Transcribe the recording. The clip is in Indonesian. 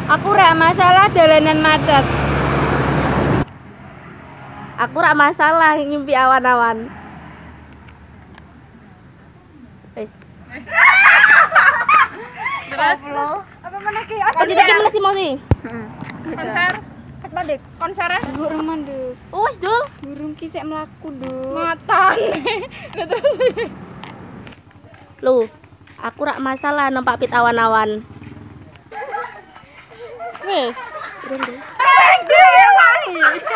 Aku rak masalah dolanan macet. Aku rak masalah ngimpi awan-awan. Wes. Terus apa mana ki? Iki masih mau sih. Konser. Pas mandek. Konser. Burung mandek. Wes, Dul. Burung ki sik mlaku, Dul. Matane. Lu, aku rak masalah numpak pit awan-awan. Wes. Burung, Dul. Dewe wangi.